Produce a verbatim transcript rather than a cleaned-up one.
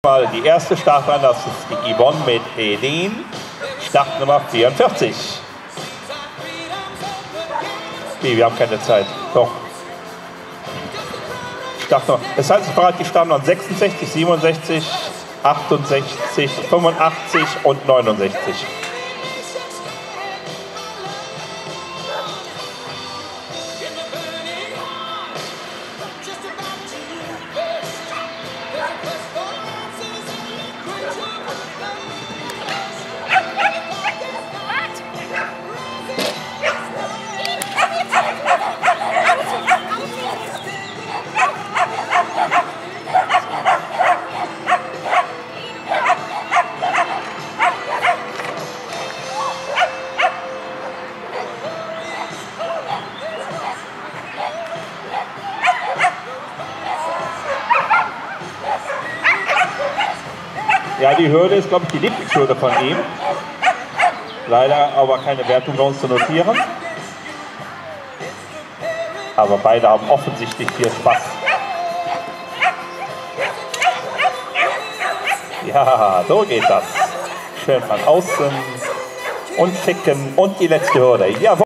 Mal die erste Starterin, das ist die Yvonne mit Eden, Startnummer vierundvierzig. Nee, wir haben keine Zeit. Doch. Startnummer. Es heißt, es bereit die Startnummern sechsundsechzig, siebenundsechzig, achtundsechzig, fünfundachtzig und neunundsechzig. Ja, die Hürde ist, glaube ich, die Lieblingshürde von ihm. Leider aber keine Wertung bei uns zu notieren. Aber beide haben offensichtlich viel Spaß. Ja, so geht das. Schön von außen und schicken und die letzte Hürde. Jawohl.